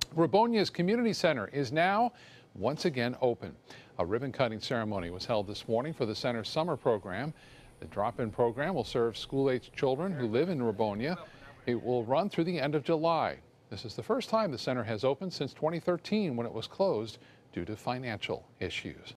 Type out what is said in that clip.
Rubonia's community center is now once again open. A ribbon-cutting ceremony was held this morning for the center's summer program. The drop-in program will serve school-aged children who live in Rubonia. It will run through the end of July. This is the first time the center has opened since 2013, when it was closed due to financial issues.